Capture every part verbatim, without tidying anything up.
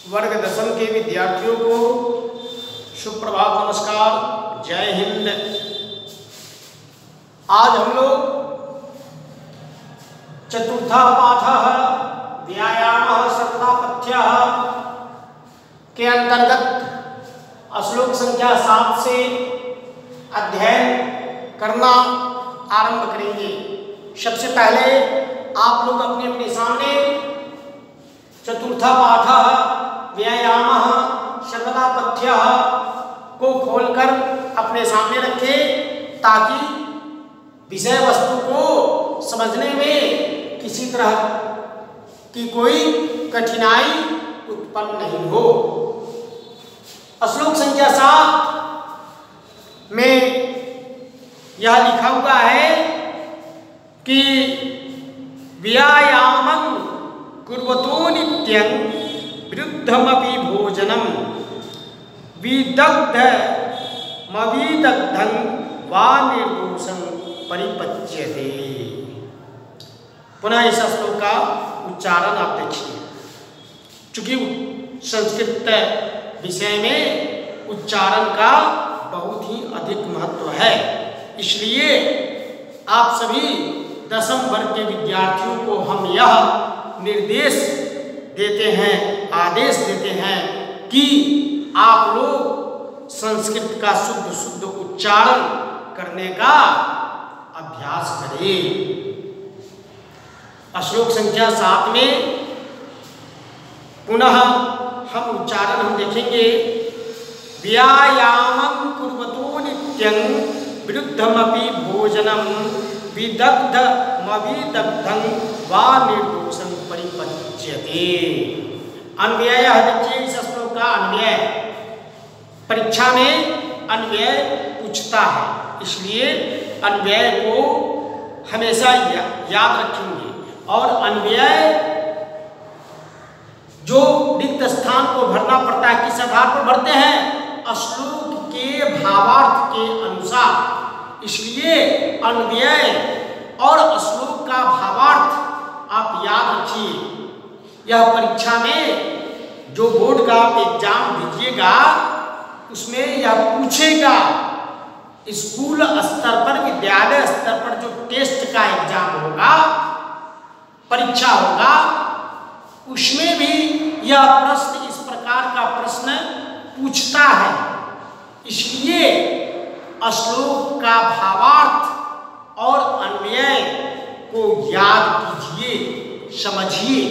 वर्ग दसम के विद्यार्थियों को सुप्रभात, नमस्कार, जय हिंद। आज हम लोग चतुर्था पाठः व्यायामः शतनापथ्यः के अंतर्गत श्लोक संख्या सात से अध्ययन करना आरंभ करेंगे। सबसे पहले आप लोग अपने अपने सामने चतुर्था पाठः व्यायामः शतनापथ्यः को खोलकर अपने सामने रखें ताकि विषय वस्तु को समझने में किसी तरह की कोई कठिनाई उत्पन्न नहीं हो। श्लोक संख्या सात में यह लिखा हुआ है कि व्यायामं कुर्वतो नित्यं विरुद्धमपि भोजनं विदग्ध मविदग्धं वा निर्दोषं परिपच्यते। पुनः इस श्लोक का उच्चारण आप देखिए। चूंकि संस्कृत विषय में उच्चारण का बहुत ही अधिक महत्व है, इसलिए आप सभी दसम वर्ग के विद्यार्थियों को हम यह निर्देश देते हैं, आदेश देते हैं कि आप लोग संस्कृत का शुद्ध शुद्ध उच्चारण करने का अभ्यास करें। श्लोक संख्या सात में पुनः हम उच्चारण हम देखेंगे। व्यायामं कुर्वतो नित्यं विरुद्धमपि भोजनं विदग्ध मविदग्धं वा निर्दोषं परिपच्यते। अन्वय देखिए, इस श्लोक का अन्वय परीक्षा में अन्वय पूछता है, इसलिए अन्वय को हमेशा या, याद रखेंगे। और अन्वय जो रिक्त स्थान को भरना पड़ता है, किस आधार पर भरते हैं? श्लोक के भावार्थ के अनुसार। इसलिए अन्वय और श्लोक का भावार्थ आप याद रखिए। यह परीक्षा में जो बोर्ड का आप एग्जाम दीजिएगा उसमें यह पूछेगा। स्कूल स्तर पर, विद्यालय स्तर पर जो टेस्ट का एग्जाम होगा, परीक्षा होगा, उसमें भी यह प्रश्न, इस प्रकार का प्रश्न पूछता है। इसलिए श्लोक का भावार्थ और अन्वय को याद कीजिए, समझिए।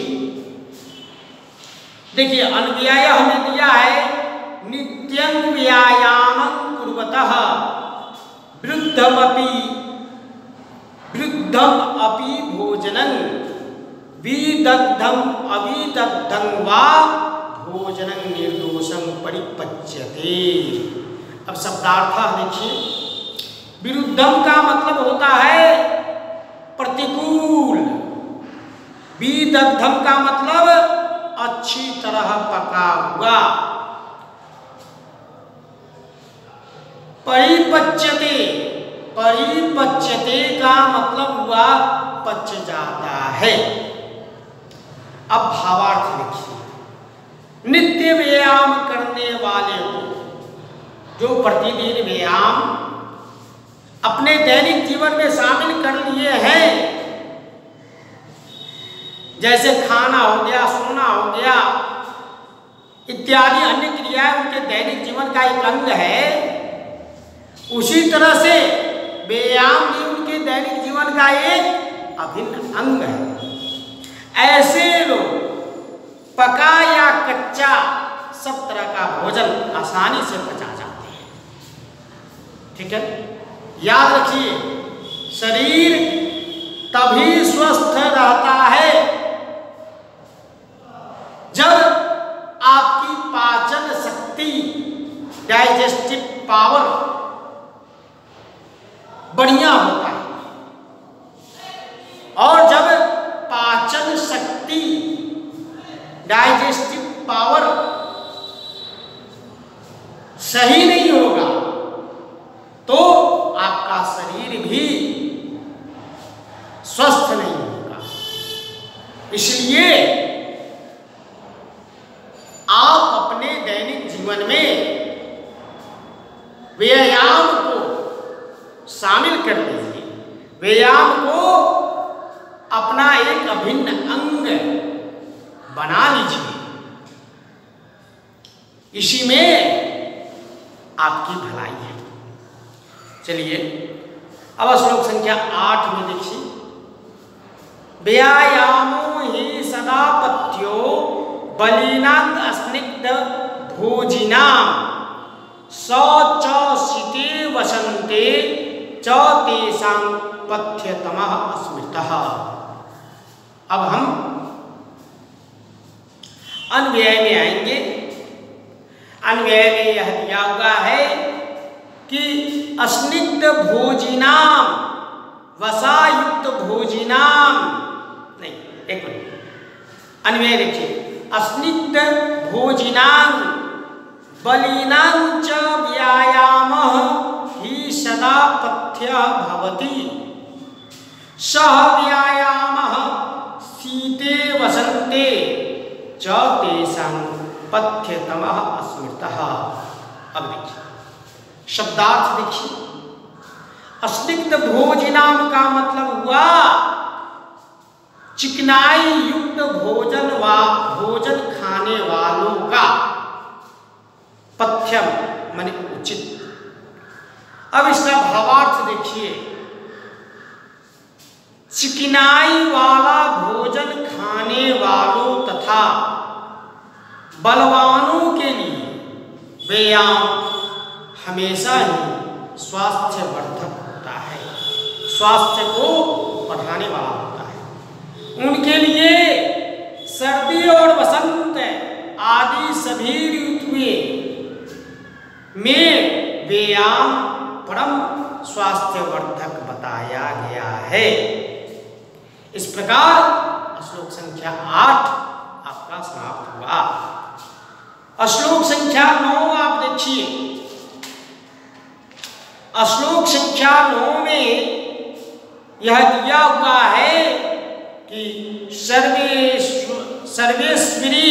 देखिए, अन्वय हमें दिया है नित्यं व्यायामं कुर्वतः विरुद्धमपि विरुद्धम अपि भोजनं विदग्धम अविदग्धं वा भोजनं निर्दोषं परिपच्यते। अब शब्दार्थ देखिए। विरुद्धम का मतलब होता है प्रतिकूल, विदग्धम का मतलब अच्छी तरह पका हुआ, परिपच्यते, परिपच्यते का मतलब हुआ पच जाता है। अब भावार्थ लिखिए। नित्य व्यायाम करने वाले को, जो प्रतिदिन व्यायाम अपने दैनिक जीवन में शामिल कर लिए हैं, जैसे खाना हो गया, सोना हो गया इत्यादि अन्य क्रियाएं उनके दैनिक जीवन का एक अंग है, उसी तरह से व्यायाम भी उनके दैनिक जीवन का एक अभिन्न अंग है। ऐसे लोग पका या कच्चा सब तरह का भोजन आसानी से पचा जाते हैं। ठीक है, याद रखिए, शरीर तभी स्वस्थ रहता है जब आपकी पाचन शक्ति, डाइजेस्टिव पावर बढ़िया होता है। और जब पाचन शक्ति, डाइजेस्टिव पावर सही नहीं होगा तो आपका शरीर भी स्वस्थ नहीं होगा। इसलिए आप शामिल कर लीजिए, व्यायाम को अपना एक अभिन्न अंग बना लीजिए। इसी में आपकी भलाई है। चलिए अब श्लोक संख्या आठ में देखिए, व्यायामो ही सदा पथ्यो बलिनां अस्निग्ध भोजिनां स च शीते वसन्ते च तेषां पथ्यतमः स्मृतः। अब हम अन्वय में आएंगे। अन्वय में यह दिया हुआ है कि अस्निग्ध भोजिनां, वसायुक्त भोजिनां, नहीं एक मिनट, अन्वय देखिए, अस्निग्ध भोजिनां बलिनां च व्यायामः हि सदा पथ्यः भवति, सः व्यायामः शीते वसन्ते च तेषां पथ्यतमः स्मृतः। अब देखिए शब्दार्थ देखिए, अस्निग्ध भोजिनां का मतलब हुआ चिकनाई युक्त भोजन वा भोजन खाने वालों का, पथ्यम माने उचित। अब इसका भावार्थ देखिए, चिकनाई वाला भोजन खाने वालों तथा बलवानों के लिए व्यायाम हमेशा ही स्वास्थ्य वर्धक होता है, स्वास्थ्य को बढ़ाने वाला होता है। उनके लिए सर्दी और वसंत आदि सभी ऋतुएं में व्यायाम परम स्वास्थ्य वर्धक बताया गया है। इस प्रकार श्लोक संख्या आठ आपका समाप्त हुआ। श्लोक संख्या नौ आप देखिए, श्लोक संख्या नौ में यह दिया हुआ है कि सर्वेश्व सर्वेश्वरी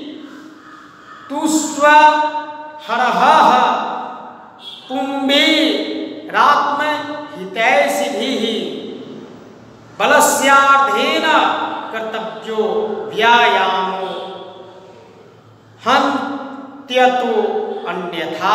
तुस्व हरहः पुंबे रात्म हितैषिभिः बलस्यार्धेन कर्तव्यो व्यायामो हन्त्यतो अन्यथा।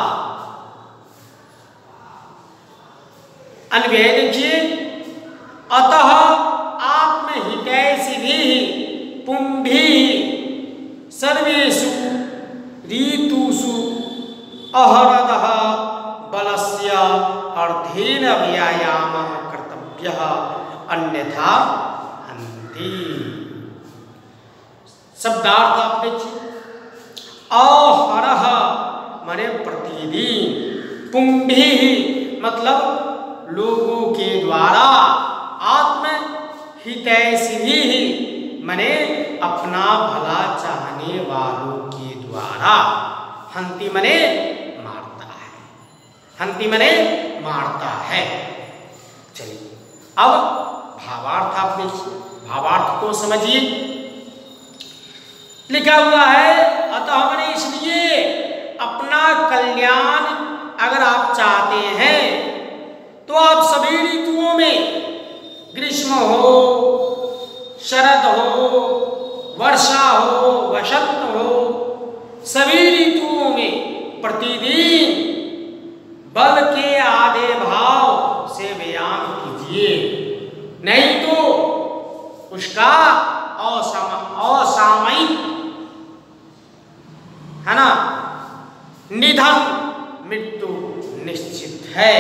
अन्वय देखिए, अतः आत्महितैषिभिः पुंभिः सर्वेषु ऋतुषु अहरदः बलस्य अर्धेन व्यायामः कर्तव्यः अन्यथा हन्ति। शब्दार्थ आप देखिए, अहरह माने प्रतिदिन, पुंभिः मतलब लोगों के द्वारा, आत्म हितैषिभिः माने अपना भला चाहने वालों के द्वारा, हंति माने मारता है, हंति माने मारता है। चलिए अब भावार्थ आप देखिए, भावार्थ को समझिए। लिखा हुआ है अतः माने इसलिए, अपना कल्याण अगर आप चाहते हैं तो आप सभी ऋतुओं में, ग्रीष्म हो, शरद हो, वर्षा हो, वसंत हो, सभी ऋतुओं में प्रतिदिन बल के आधे भाव से व्यायाम कीजिए, नहीं तो उसका असामयिक है ना निधन, मृत्यु निश्चित है।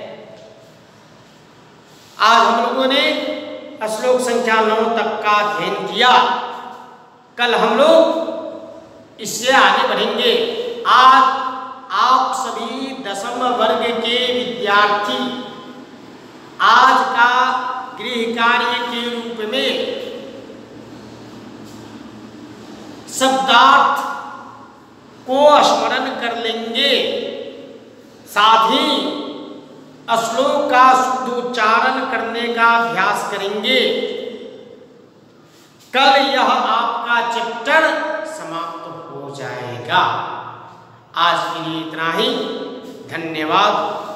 आज हम लोगों ने श्लोक संख्या नौ तक का अध्ययन किया। कल हम लोग इससे आगे बढ़ेंगे। आज आप सभी दसम वर्ग के विद्यार्थी आज का गृह कार्य के रूप में शब्दार्थ को स्मरण कर लेंगे, साथ ही श्लोक का शुद्ध उच्चारण करने का अभ्यास करेंगे। कल यह आपका चैप्टर समाप्त हो जाएगा। आज के लिए इतना ही। धन्यवाद।